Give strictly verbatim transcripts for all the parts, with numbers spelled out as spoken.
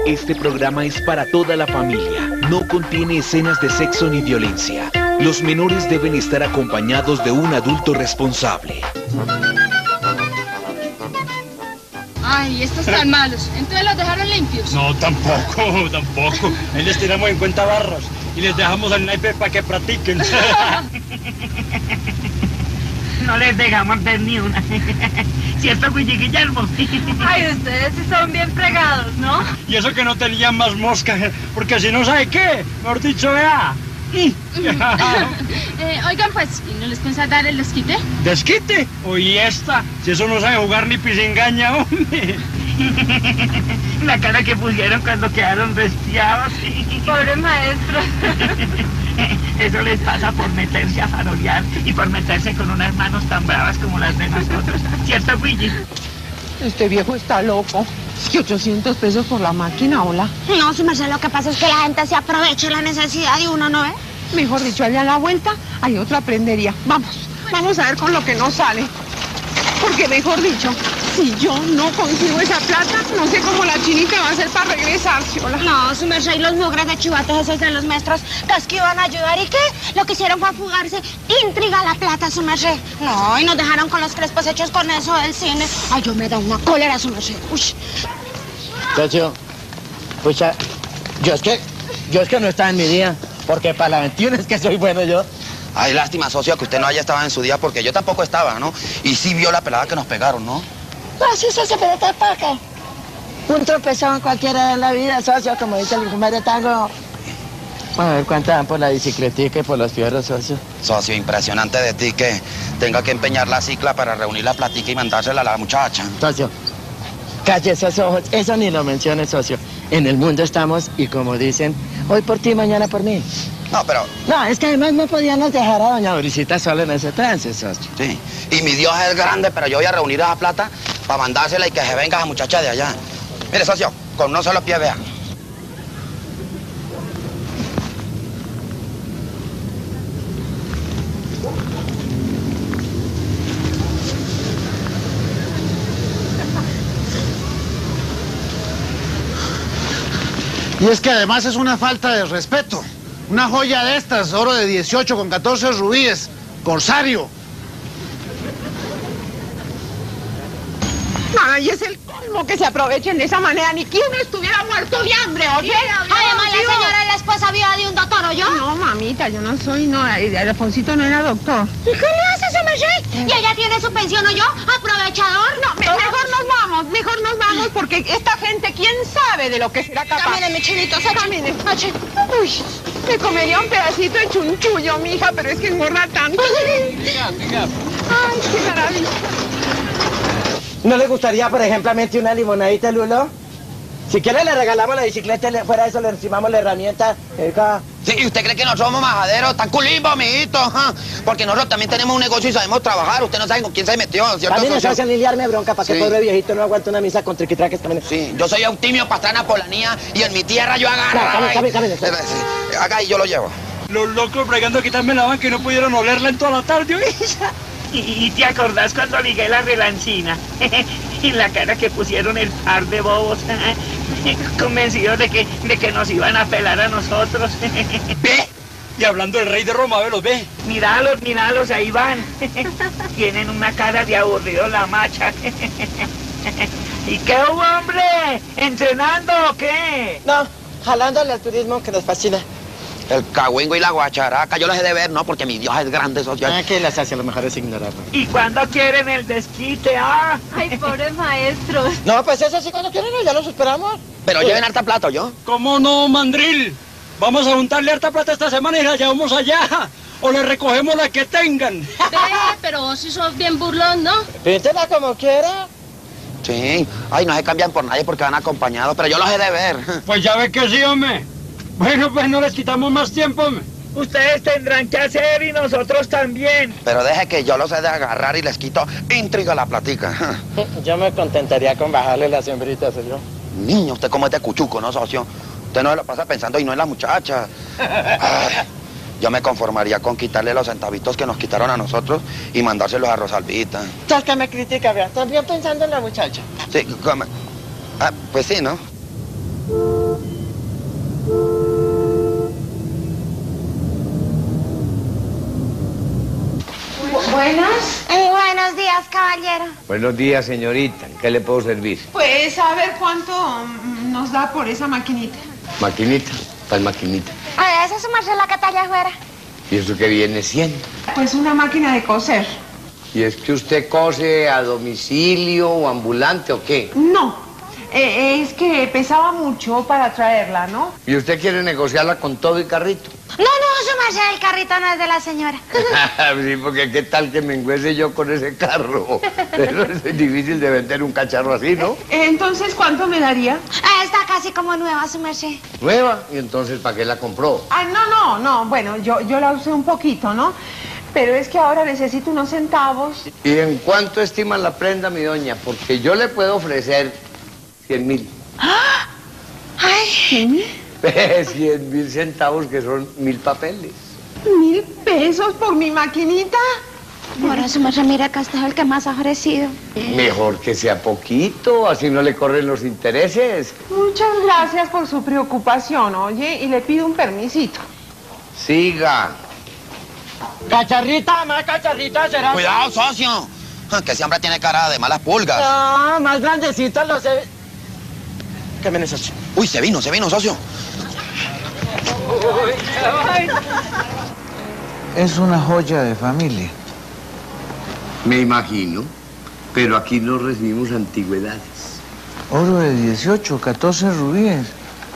Este programa es para toda la familia. No contiene escenas de sexo ni violencia. Los menores deben estar acompañados de un adulto responsable. Ay, estos tan malos. ¿Entonces los dejaron limpios? No, tampoco, tampoco. Ahí les tiramos en cuenta barras y les dejamos al naipe para que practiquen. No les dejamos ver ni una. ¿Cierto, Luigi Guillermo? Ay, ustedes sí son bien fregados, ¿no? Y eso que no tenían más mosca, porque si no sabe qué, mejor dicho, vea. eh, oigan, pues, ¿y no les piensa dar el desquite? ¿Desquite? Oye, esta, si eso no sabe jugar ni pisingaña, hombre. La cara que pusieron cuando quedaron resfriados. Pobre maestro. Eso les pasa por meterse a farolear y por meterse con unas manos tan bravas como las de nosotros. ¿Cierto, Luigi? Este viejo está loco. ¿Qué ochocientos pesos por la máquina, hola? No, su merced, lo que pasa es que la gente se aprovecha de la necesidad de uno, ¿no ve? Mejor dicho, allá a la vuelta hay otra prendería. Vamos, vamos a ver con lo que nos sale. Porque, mejor dicho, si yo no consigo esa plata, no sé cómo la chinita va a hacer para regresarse, hola. No, su merced, y los mugres de chivatos esos de los maestros, ¿tas que iban a ayudar? ¿Y qué? Lo que hicieron fue fugarse. Intriga la plata, su merced. No, y nos dejaron con los crespos hechos con eso del cine. Ay, yo me da una cólera, su merced. Uy. Socio, pucha, yo es que, yo es que no estaba en mi día, porque para la veintiuno es que soy bueno yo. Ay, lástima, socio, que usted no haya estado en su día, porque yo tampoco estaba, ¿no? Y sí vio la pelada que nos pegaron, ¿no? No, sí, socio, pero está paca. Un tropezón cualquiera de la vida, socio, como dice el primer de tango. Vamos a ver cuántas dan por la bicicletica y por los fierros, socio. Socio, impresionante de ti que tenga que empeñar la cicla para reunir la platica y mandársela a la muchacha. Socio, calle esos ojos, eso ni lo menciones, socio. En el mundo estamos y como dicen, hoy por ti, mañana por mí. No, pero... No, es que además no podíamos dejar a doña Dorisita sola en ese trance, socio. Sí, y mi Dios es grande, pero yo voy a reunir esa plata para mandársela y que se venga esa muchacha de allá. Mire, socio, con uno solo pie, vea. Y es que además es una falta de respeto. Una joya de estas, oro de dieciocho con catorce rubíes, corsario. Ay, es el colmo que se aprovechen de esa manera. Ni que uno estuviera muerto de hambre, ¿oye? Además, la señora es la esposa viva de un doctor, ¿o yo? No, mamita, yo no soy, no, Alfonsito no era doctor. ¿Y qué le hace, su merced? ¿Y ella tiene su pensión, o yo? ¿Aprovechador? No, me- mejor nos vamos, mejor nos vamos, porque esta gente, ¿quién sabe de lo que será capaz? Camine, mi chinito, se Camine. Uy, me comería un pedacito de chunchullo, mija, pero es que engorda tanto. Ay, qué maravilla. ¿No le gustaría, por ejemplo, una limonadita, Lulo? Si quiere le regalamos la bicicleta y le- fuera de eso le encimamos la herramienta. Eka. Sí, ¿y usted cree que no somos majaderos? Tan culimbo, mijito, ajá. Porque nosotros también tenemos un negocio y sabemos trabajar. Usted no sabe con quién se metió, ¿cierto, También nos socio? hacen lidiarme bronca para que Sí. el pobre viejito no aguante una misa con triquitraques también. Sí, yo soy Eutimio Pastrana Polanía y en mi tierra yo agarro. No, camine, camine, camine. Sí, acá y yo lo llevo. Los locos bregando a quitarme la banca y no pudieron olerla en toda la tarde, oye. ¿Y, y te acordás cuando ligué la relancina? Y la cara que pusieron el par de bobos, convencidos de que, de que nos iban a pelar a nosotros. ¿Ve? Y hablando del rey de Roma, ve, los ve. Míralos, míralos, ahí van. Tienen una cara de aburrido la macha. ¿Y qué hubo, hombre? ¿Entrenando o qué? No, jalándole al turismo que nos fascina. El cagüingo y la guacharaca, yo les he de ver, ¿no? Porque mi Dios es grande, socio. Ah, que las hace, a lo mejor es ignorar. ¿Y cuándo quieren el desquite, ah? Ay, pobres maestros. No, pues eso sí, cuando quieren, ya los esperamos. Pero lleven harta plata, ¿yo? ¿Cómo no, mandril? Vamos a juntarle harta plata esta semana y la llevamos allá. O le recogemos la que tengan. Ve, pero vos sí sos bien burlón, ¿no? Píntela como quiera. Sí. Ay, no se cambian por nadie porque van acompañados, pero yo los he de ver. Pues ya ve que sí, hombre. Bueno, pues no les quitamos más tiempo, hombre. Ustedes tendrán que hacer y nosotros también. Pero deje que yo los he de agarrar y les quito intriga la platica. Yo me contentaría con bajarle las hembritas, yo. Niño, usted como es de cuchuco, ¿no, socio? Usted no se lo pasa pensando y no en la muchacha. Ay, yo me conformaría con quitarle los centavitos que nos quitaron a nosotros y mandárselos a Rosalvita. ¿Sabes que me critica, vea? También pensando en la muchacha. Sí, como... Ah, pues sí, ¿no? Buenas. Eh, buenos días, caballero. Buenos días, señorita. ¿En qué le puedo servir? Pues a ver cuánto mm, nos da por esa maquinita. ¿Maquinita? ¿Cuál maquinita? Ay, esa es su merced la que está allá afuera. ¿Y eso qué viene siendo? Pues una máquina de coser. ¿Y es que usted cose a domicilio o ambulante o qué? No, eh, es que pesaba mucho para traerla, ¿no? ¿Y usted quiere negociarla con todo y carrito? No, no, su merced, el carrito no es de la señora. Sí, porque qué tal que me engüese yo con ese carro. Pero es difícil de vender un cacharro así, ¿no? Eh, Entonces, ¿cuánto me daría? Ah, está casi como nueva, su merced. ¿Nueva? ¿Y entonces para qué la compró? Ah, no, no, no, bueno, yo, yo la usé un poquito, ¿no? Pero es que ahora necesito unos centavos. ¿Y en cuánto estima la prenda, mi doña? Porque yo le puedo ofrecer cien mil. ¡Ah! ¡Ay! ¿Cien mil? Cien mil centavos, que son mil papeles. ¿Mil pesos por mi maquinita? Ahora, su merced, mira que este es el que más ha ofrecido. Mejor que sea poquito, así no le corren los intereses. Muchas gracias por su preocupación, oye, y le pido un permisito. Siga. Cacharrita, más cacharrita será. Cuidado, socio. Que ese hombre tiene cara de malas pulgas. Ah, más grandecita lo sé. ¿Qué viene, socio? Uy, se vino, se vino, socio. Es una joya de familia. Me imagino, pero aquí no recibimos antigüedades. Oro de dieciocho, catorce rubíes.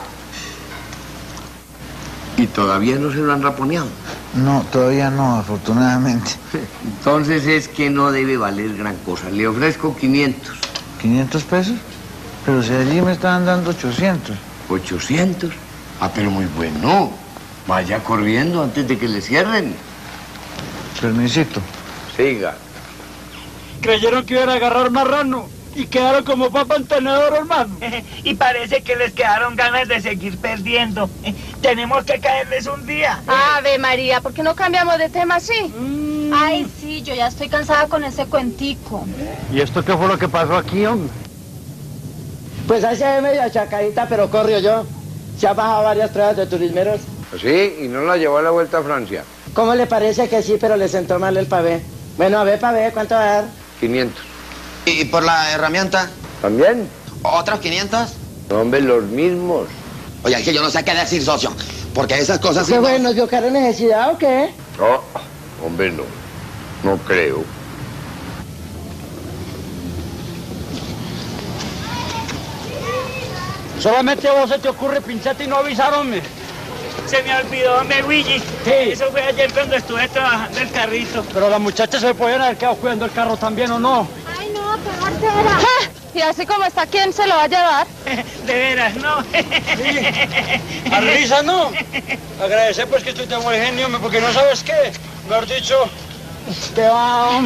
¿Y todavía no se lo han raponeado? No, todavía no, afortunadamente. Entonces es que no debe valer gran cosa. Le ofrezco quinientos. ¿quinientos pesos? Pero si allí me estaban dando ochocientos. ¿ochocientos? Ah, pero muy bueno. Vaya corriendo antes de que le cierren. Permisito. Siga. Creyeron que iban a agarrar marrano y quedaron como papa en tenedor, hermano. Y parece que les quedaron ganas de seguir perdiendo. Tenemos que caerles un día. Ave María, ¿por qué no cambiamos de tema así? Mm. Ay, sí, yo ya estoy cansada con ese cuentico. ¿Y esto qué fue lo que pasó aquí, hombre? Pues ahí se ve medio achacadita, pero corrió yo. Se ha bajado varias pruebas de turismeros. ¿Sí? ¿Y no la llevó a la vuelta a Francia? ¿Cómo le parece que sí, pero le sentó mal el pavé? Bueno, a ver, pavé, ¿cuánto va a dar? quinientos. ¿Y por la herramienta? ¿También? ¿Otros quinientos? No, hombre, los mismos. Oye, es que yo no sé qué decir, socio. Porque esas cosas... ¿Qué sí, bueno, nos dio cara necesidad o qué? No, hombre, no. No creo. Solamente a vos se te ocurre pincharte y no avisarme. Se me olvidó, hombre, Luigi. ¿Qué? Eso fue ayer cuando estuve trabajando el carrito. Pero las muchachas se podían haber quedado cuidando el carro también, ¿o no? Ay, no, qué hortera. Y así como está, ¿quién se lo va a llevar? De veras, ¿no? Sí. A risa, ¿no? Agradecer pues que estoy de buen genio, hombre, porque no sabes qué. Mejor dicho, te va...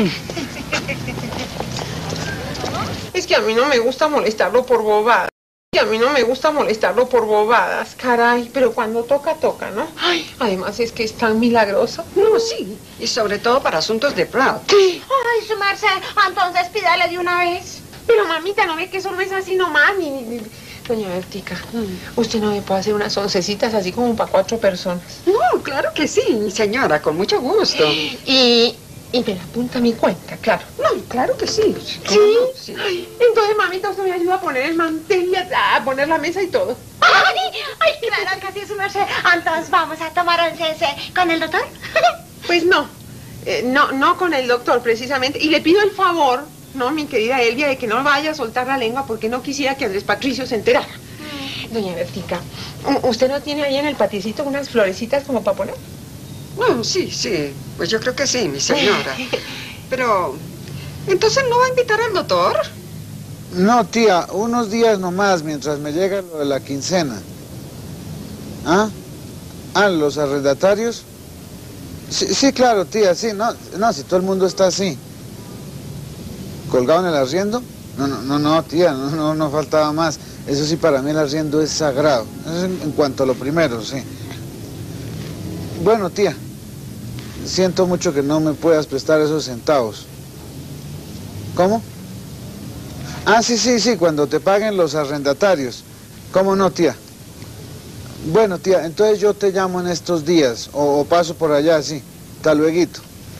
Es que a mí no me gusta molestarlo por bobadas. Y a mí no me gusta molestarlo por bobadas, caray. Pero cuando toca, toca, ¿no? Ay, además es que es tan milagroso. No, sí. Y sobre todo para asuntos de plata. ¿Qué? Ay, su merced, entonces pídale de una vez. Pero mamita, ¿no ve que eso no es así nomás? Ni, ni, ni... Doña Bertica, ¿usted no me puede hacer unas oncecitas así como para cuatro personas? No, claro que sí, señora, con mucho gusto. Y... Y me la apunta a mi cuenta, claro. No, claro que sí. ¿Sí? Sí. Ay, entonces, mamita, usted me ayuda a poner el mantel y a, a poner la mesa y todo. Ay, ay, claro que sí, su merced. Entonces vamos a tomar once con el doctor. Pues no, eh, no, no con el doctor precisamente. Y le pido el favor, no, mi querida Elvia, de que no vaya a soltar la lengua porque no quisiera que Andrés Patricio se enterara. Doña Bertica, ¿usted no tiene ahí en el paticito unas florecitas como para poner? No, sí, sí. Pues yo creo que sí, mi señora. Pero, ¿entonces no va a invitar al doctor? No, tía, unos días nomás mientras me llega lo de la quincena. ¿Ah? Ah, ¿los arrendatarios? Sí, sí, claro, tía, sí, no, no, si todo el mundo está así. ¿Colgado en el arriendo? No, no, no, no, tía, no, no, no faltaba más. Eso sí, para mí el arriendo es sagrado. Eso en, en cuanto a lo primero, sí. Bueno, tía, siento mucho que no me puedas prestar esos centavos. ¿Cómo? Ah, sí, sí, sí, cuando te paguen los arrendatarios. ¿Cómo no, tía? Bueno, tía, entonces yo te llamo en estos días, o, o paso por allá, sí. Hasta lueguito.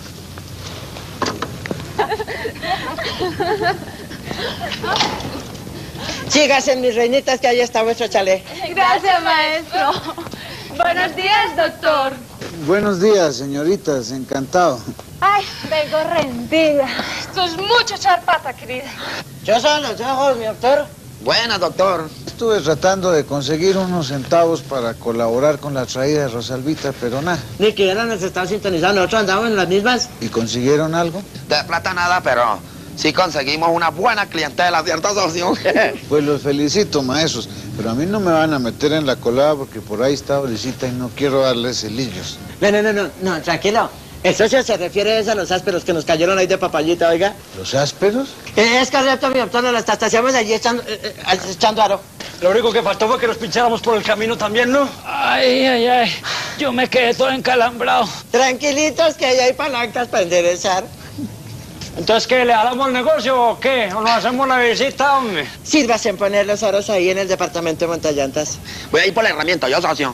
Síganse, mis reinitas, que ahí está vuestro chalet. Gracias, maestro. Buenos días, doctor. Buenos días, señoritas, encantado. Ay, vengo rendida. Esto es mucho echar pata, querida. Yo son los ojos, mi doctor. Buena, doctor. Estuve tratando de conseguir unos centavos para colaborar con la traída de Rosalvita, pero nada. Ni que ya nos están sintonizando, nosotros andamos en las mismas. ¿Y consiguieron algo? De plata nada, pero sí conseguimos una buena clientela, ¿cierto, socio? Pues los felicito, maestros, pero a mí no me van a meter en la colada porque por ahí está Orisita y no quiero darle celillos. No, no, no, no, no, tranquilo. El socio se refiere a los ásperos que nos cayeron ahí de papayita, oiga. ¿Los ásperos? Eh, es correcto, mi doctor, nos las estaciamos allí echando, eh, eh, echando aro. Lo único que faltó fue que nos pincháramos por el camino también, ¿no? Ay, ay, ay. Yo me quedé todo encalambrado. Tranquilitos, que ahí hay palancas para enderezar. Entonces, ¿qué? ¿Le damos el negocio o qué? ¿O nos hacemos la visita, hombre? Sírvase en poner los aros ahí en el departamento de montallantas. Voy a ir por la herramienta, yo, socio.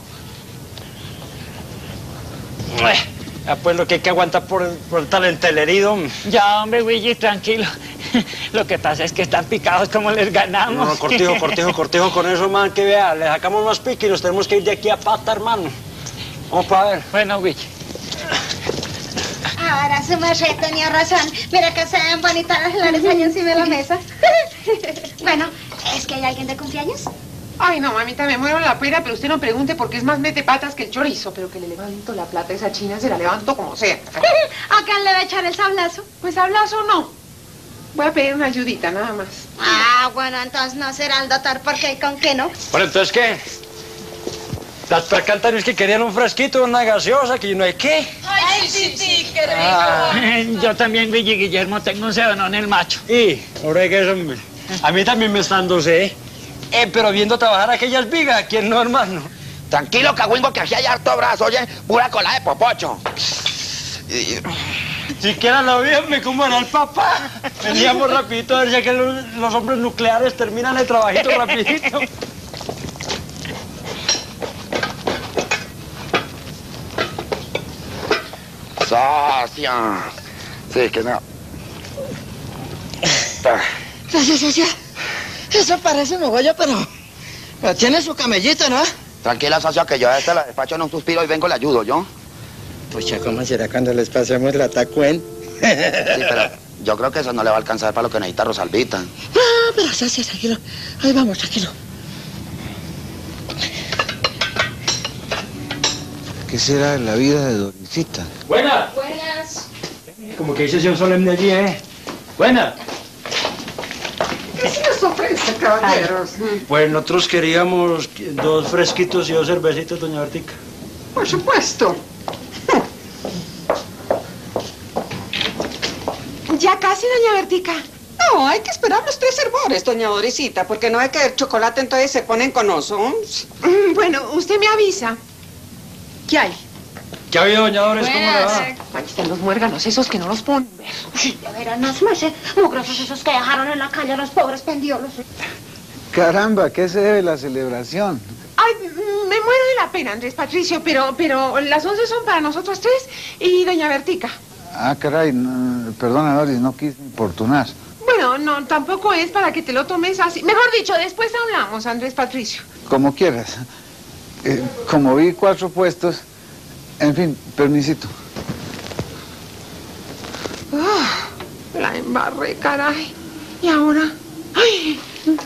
Ya, pues lo que hay que aguantar por, por tal entelerido. Ya, hombre, Willy, tranquilo. Lo que pasa es que están picados como les ganamos. No, no, cortijo, cortijo, cortijo con eso, man, que vea, le sacamos más pique y nos tenemos que ir de aquí a pata, hermano. Vamos para ver. Bueno, Willy. Ahora su merced tenía razón. Mira que se ven bonitas las flores allá encima de la mesa. Bueno, ¿es que hay alguien de cumpleaños? Ay, no, mamita, me muero la pena, pero usted no pregunte porque es más mete patas que el chorizo. Pero que le levanto la plata a esa china, se la levanto como sea. ¿A quién le va a echar el sablazo? Pues sablazo no. Voy a pedir una ayudita, nada más. Ah, bueno, entonces no será el doctor, porque ¿con qué no? Bueno, entonces, ¿qué? Las percantaris que querían un fresquito, una gaseosa, que no hay qué. Ay, sí, sí, qué rico. Ah. Yo también, Willy Guillermo, tengo un cebonón el macho. Y, ahora que eso, hombre. A mí también me están dándose, ¿eh? Eh, pero viendo trabajar aquellas vigas, ¿quién no, hermano? Tranquilo, cagüingo, que aquí hay harto brazo, oye, pura cola de popocho. Y... Siquiera lo vi, me como era el papá. Veníamos rapidito a ver si que los, los hombres nucleares terminan el trabajito rapidito. Socio. Sí, que no. Socio, socio. Eso parece un mogollo, pero... pero tiene su camellito, ¿no? Tranquila, socio, que yo a este la despacho en un suspiro y vengo le ayudo, ¿yo? Pucha, ¿cómo será cuando les pasemos la tacuen? Sí, pero yo creo que eso no le va a alcanzar para lo que necesita Rosalvita. Ah, pero socio, tranquilo. Ahí vamos, tranquilo. ¿Qué será de la vida de Dorisita? Buenas. Buenas. Como que dice un solemne allí, ¿eh? Buenas. ¿Qué se les ofrece, caballeros? Pues nosotros queríamos dos fresquitos y dos cervecitas, doña Bertica. Por supuesto. Ya casi, doña Bertica. No, hay que esperar los tres hervores, doña Dorisita, porque no hay que el chocolate entonces se ponen con oso. Mm, Bueno, usted me avisa. ¿Qué hay? ¿Qué ha habido, doña Doris? ¿Cómo le va? Ahí están los muérganos esos que no los ponen. Ay, de veras, no se me hace mugrosos esos que dejaron en la calle a los pobres pendiolos. Caramba, ¿qué se debe la celebración? Ay, me muero de la pena, Andrés Patricio, pero, pero las once son para nosotros tres y doña Bertica. Ah, caray, no, perdona, Doris, no quise importunar. Bueno, no, tampoco es para que te lo tomes así. Mejor dicho, después hablamos, Andrés Patricio. Como quieras. Eh, como vi cuatro puestos, en fin, permisito. Oh, la embarré, caray. ¿Y ahora? ¡Ay!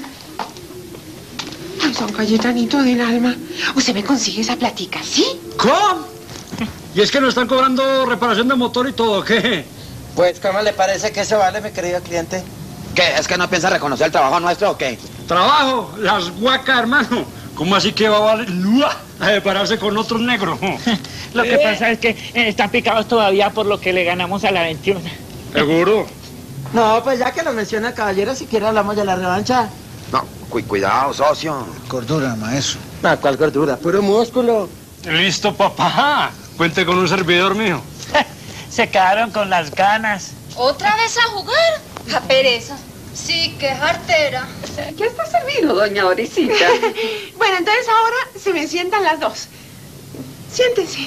Ay, San Cayetanito del alma. ¿Usted me consigue esa platica, sí? ¿Cómo? ¿Y es que nos están cobrando reparación de motor y todo, qué? Pues, ¿cómo le parece que eso vale, mi querido cliente? ¿Qué? ¿Es que no piensa reconocer el trabajo nuestro o qué? ¿Trabajo? Las huacas, hermano. ¿Cómo así que va a valer a separarse con otros negros? Lo que pasa es que eh, están picados todavía por lo que le ganamos a la veintiuno. ¿Seguro? No, pues ya que lo menciona el caballero, si quiere hablamos de la revancha. No, cu cuidado, socio. Cordura, maestro. Ah, ¿cuál gordura? Puro músculo. Listo, papá. Cuente con un servidor mío. Se quedaron con las ganas. ¿Otra vez a jugar? A pereza. Sí, qué jartera. ¿Qué está servido? vino, doña Orisita. Bueno, entonces ahora se me sientan las dos. Siéntense.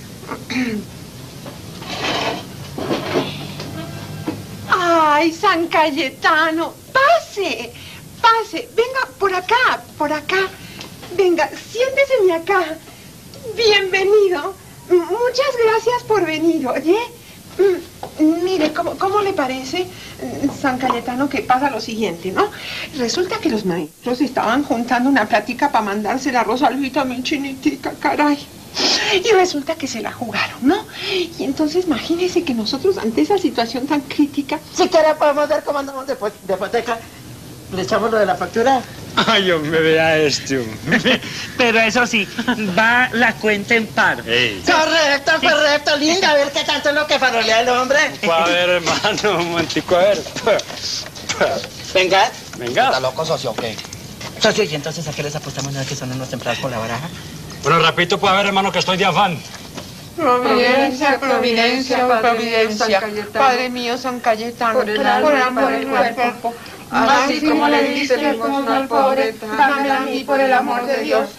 Ay, San Cayetano, pase, pase, venga por acá, por acá. Venga, siéntese acá. Bienvenido. Muchas gracias por venir, ¿oye? Mire, ¿cómo, cómo le parece, San Cayetano, que pasa lo siguiente, ¿no? Resulta que los maestros estaban juntando una plática para mandársela a Rosalvita, mi chinitica, caray. Y resulta que se la jugaron, ¿no? Y entonces imagínese que nosotros, ante esa situación tan crítica... Si quiere podemos ver cómo andamos de, de hipoteca. ¿Le echamos lo de la factura? Ay, yo me vea este. Pero eso sí, va la cuenta en par. Hey. Correcto, correcto, linda. A ver qué tanto es lo que farolea el hombre. Pues a ver, hermano, un momentico, a ver. Venga. Venga. ¿Está loco, socio, o qué? Socio, ¿y entonces a qué les apostamos nada que son unos templados por la baraja? Bueno, repito, pues a ver, hermano, que estoy de afán. Providencia, providencia, providencia. Padre mío, San Cayetano, por el amor del cuerpo. Así como le diste limosna al pobre, dámela a mí por el amor de Dios.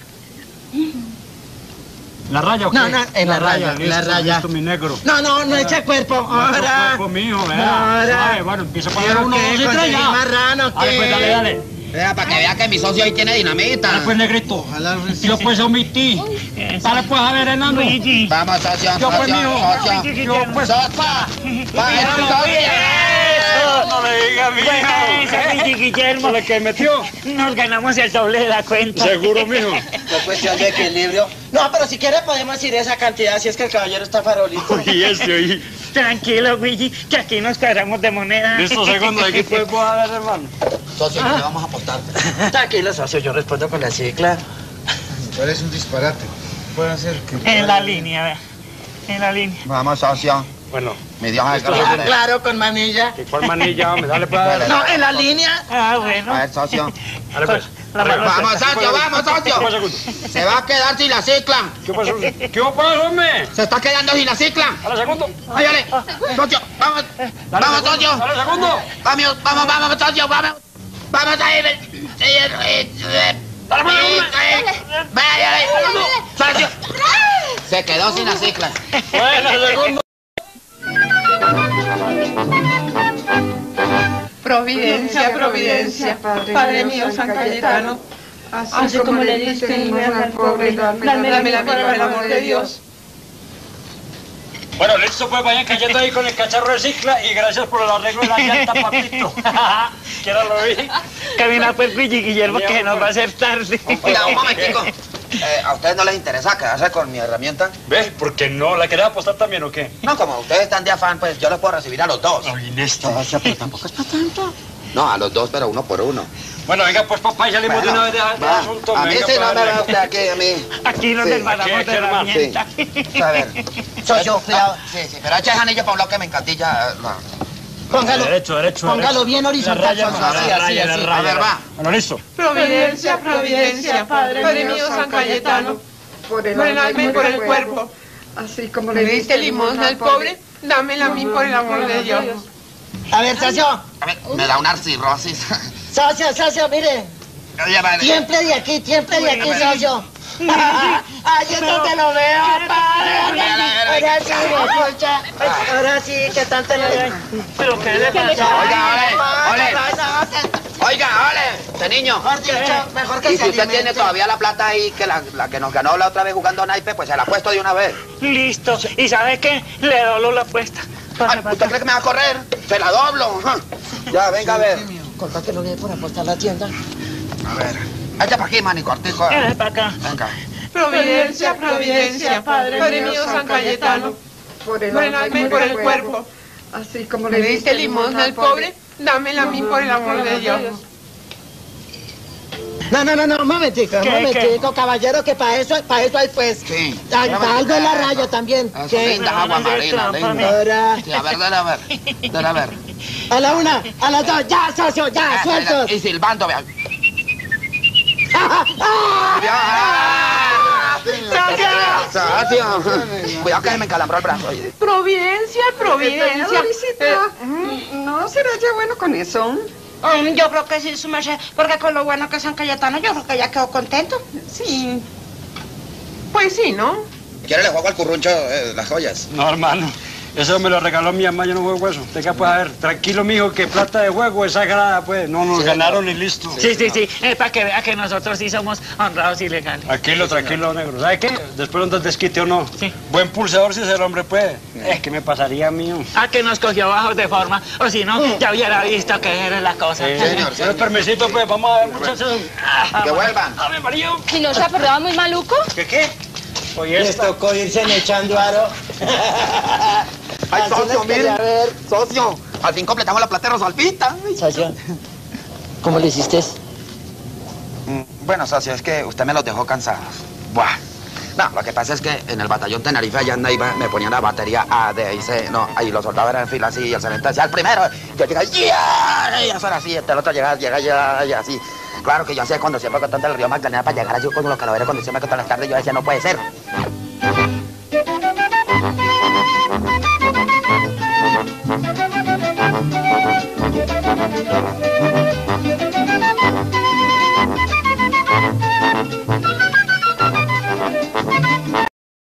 ¿La raya o qué? No, no, en la, la raya, raya, la listo, raya. Listo, mi negro. No, no, no echa cuerpo, ahora. Cuerpo mío, ¿verdad? Ahora. Ay, bueno, empieza a poner uno, dos y tres ya. Marrano, ¿qué? Dale, pues, dale, dale. Vea, para que vea que mi socio ahí tiene dinamita. Dale, pues, negrito. Yo, pues, omití. Dale, pues, a ver, enano. Vamos, socio, Yo, pues, socio, mío. socio. Yo, pues. ¡Sopa! ¡Vaya, socio! No le diga, mijo. Bueno, Guillermo. ¿Le que metió? Nos ganamos el doble de la cuenta. Seguro, mijo. Es cuestión de equilibrio. No, pero si quiere podemos ir esa cantidad si es que el caballero está farolito. Y este, oí. Tranquilo, Luigi, que aquí nos cuadramos de moneda. Listo, segundo, aquí podemos a ver, hermano. Socio, ¿qué le vamos a apostar? Tranquilo, socio, yo respondo con la cicla. Me parece un disparate. Puede ser que... En la línea, vea. En la línea. Vamos, socio. Bueno. Mi Dios es Listo, grande. Claro, con manilla. ¿Y cuál manilla? Hombre, dale, pues, a ver. No, en la línea. Ah, bueno. A ver, socio. Dale, pues. La mano Vamos, suelta. socio, vamos, socio. ¿Qué segundo? Se va a quedar sin la cicla. ¿Qué pasó? ¿Qué pasa, hombre? Se está quedando sin la cicla. Dale, segundo. Ay, dale. Socio, vamos. Vamos, socio. Dale, segundo. Vamos, vamos, vamos, socio, vamos. Vamos a ir. Dale, pues, hombre. Socio. Se quedó sin la cicla. Bueno, segundo. Providencia, providencia. Padre mío, San Cayetano. Así como le diste limosna al pobre, dámela a mí por el amor de Dios. Bueno, listo, pues vayan cayendo ahí con el cacharro de cicla y gracias por el arreglo de la llanta, papito. Que ahora lo vi. Camina pues, Luigi, Guillermo, que nos va a hacer tarde. Oiga, un momentico. Eh, ¿A ustedes no les interesa quedarse con mi herramienta? ¿Ves? ¿Por qué no? ¿La querés apostar también o qué? No, como ustedes están de afán, pues yo los puedo recibir a los dos. Ay, Néstor. Pero tampoco es para tanto. No, a los dos, pero uno por uno. Bueno, venga, pues, papá, y salimos Bueno, de una vez del va. asunto. A mí Venga, sí no pues, me venga. va usted aquí, a mí. Aquí nos Sí, desbalamos aquí, de hermano, herramienta. A ver. Socio, cuidado. Sí, sí, pero echa ese anillo para un lado que me encantilla. No. Póngalo. Derecho, derecho, Póngalo derecho. bien horizontal, La raya, socio, la así, raya, así, la así. raya. A ver, va. Bueno, listo. Providencia, providencia. Padre mío, San Cayetano. Por el Por el alma y por el cuerpo. Así como Le diste limosna al pobre, dámela a mí por el amor de Dios. A ver, socio. A ver, me da una cirrosis. Socio, socio, mire. Oye, vale. Tiemple de aquí, tiemple de aquí, socio. Ay, yo no te lo veo, padre. Ahora sí, me escucha. Ahora sí, que tanto lo veo. Pero ¿qué le pasa? Oiga, ole, ole. Oiga, ole, este niño. Mejor dicho, mejor que Y se si usted alimente. tiene todavía la plata ahí, que la, la que nos ganó la otra vez jugando naipe, pues se la ha puesto de una vez. Listo. ¿Y sabe qué? Le doblo la apuesta. Ay, ¿usted cree que me va a correr? Se la doblo. Ya, venga a ver. Conta que no le dé por apostar la tienda. A ver. Echa para aquí, mani, cortico. Eh, para acá. Venga. Providencia, providencia. Padre mío, San Cayetano. por el Por el alma y por el cuerpo. Así como Le diste limosna al pobre, dámela a mí por el amor de Dios. No, no, no, no, un momentico, un ¿Qué, momentico, caballero, que para eso, para eso hay pues. Sí. Ay, para algo en la raya también. Eso, ¿Qué? linda agua marina, linda. Ahora, Sí, a ver, dale a ver. Dale a ver. a la una, a las dos, ya, socio, ya, Ah, sueltos. Y silbando, vea. Socio. Cuidado que se me encalambró el brazo. oye. Providencia, providencia. Doña Dorisita, ¿no será ya bueno con eso? Um, yo creo que sí, su merced, porque con lo bueno que es San Cayetano, yo creo que ya quedó contento. Sí. Pues sí, ¿no? ¿Quiere le juego al curruncho eh, las joyas? No, hermano. Eso me lo regaló mi mamá, yo no juego eso. Usted qué puede saber. Tranquilo, mijo, que plata de juego es sagrada, pues. No nos Sí, ganaron no. y listo. Sí, sí, sí, eh, para que vea que nosotros sí somos honrados y legales. Tranquilo, tranquilo, negro. ¿Sabe qué? Después no te desquite o no. Sí. Buen pulsador si ese hombre puede. Es que me pasaría mío. Ah, que nos cogió bajos de forma, o si no, ya hubiera visto que era la cosa. Sí, señor, Si no, permisito, pues, vamos a ver, muchachos. Que vuelvan. ¡Ave María! ¿Y no se acordaba muy maluco? ¿Qué qué? Oye, Les esto. tocó irse echando aro. Ay, Así socio, les mire. quería ver. Socio, al fin completamos la plata de Rosalpita. Socio, ¿cómo le hiciste? Mm, Bueno, socio, es que usted me los dejó cansados. Buah. No, lo que pasa es que en el batallón Tenerife, allá en Neiva, me ponían la batería A, D y C, no, ahí los soldados eran en fila así, y el sargento decía, el primero, yo llegaba, ¡yeah! Y eso era así, el otro llegaba, llegaba, llegaba, y así. Claro que yo hacía cuando siempre contando el río Magdalena para llegar allí con los calaveros cuando siempre contando las tardes, yo decía, no puede ser.